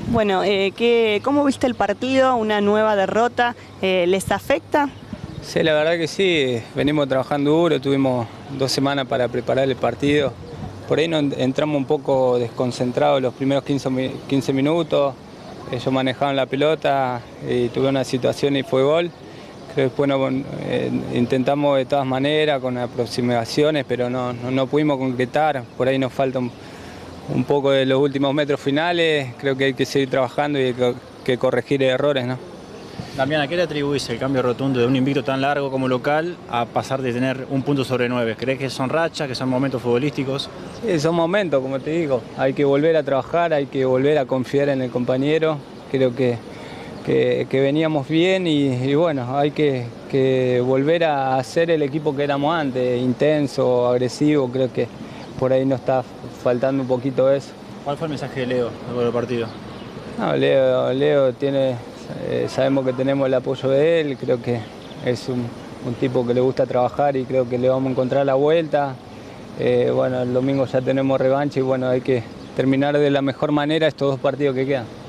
Bueno, ¿cómo viste el partido? Una nueva derrota, ¿les afecta? Sí, la verdad que sí, venimos trabajando duro, tuvimos 2 semanas para preparar el partido. Por ahí entramos un poco desconcentrados los primeros 15 minutos, ellos manejaban la pelota y tuve una situación y fue gol. Creo que después intentamos de todas maneras con aproximaciones, pero no pudimos concretar. Por ahí nos falta un poco de los últimos metros finales, creo que hay que seguir trabajando y hay que corregir errores, ¿no? Damián, ¿a qué le atribuís el cambio rotundo de un invicto tan largo como local a pasar de tener un punto sobre 9? ¿Crees que son rachas, que son momentos futbolísticos? Sí, son momentos, como te digo, hay que volver a trabajar, hay que volver a confiar en el compañero. Creo que veníamos bien y bueno, hay que volver a ser el equipo que éramos antes, intenso, agresivo. Creo que por ahí nos está faltando un poquito eso. ¿Cuál fue el mensaje de Leo luego del partido? No, Leo tiene, sabemos que tenemos el apoyo de él, creo que es un tipo que le gusta trabajar y creo que le vamos a encontrar la vuelta. Bueno, el domingo ya tenemos revancha y bueno, hay que terminar de la mejor manera estos 2 partidos que quedan.